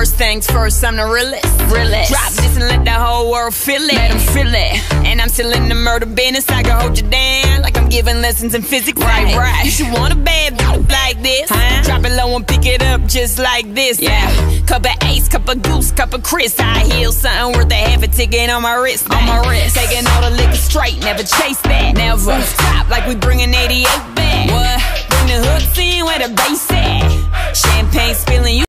First things first, I'm the realest. Drop this and let the whole world feel it. Let them feel it. And I'm still in the murder business. I can hold you down like I'm giving lessons in physics. Right. You should want a bad bitch like this. Drop it low and pick it up just like this. Yeah. Cup of Ace, cup of Goose, cup of Chris. I heal something worth a half a ticket on my wrist. Taking all the liquor straight, never chase that. Never stop like we bringing 88 back. What? Bring the hooks in where the bass at. Champagne spilling, you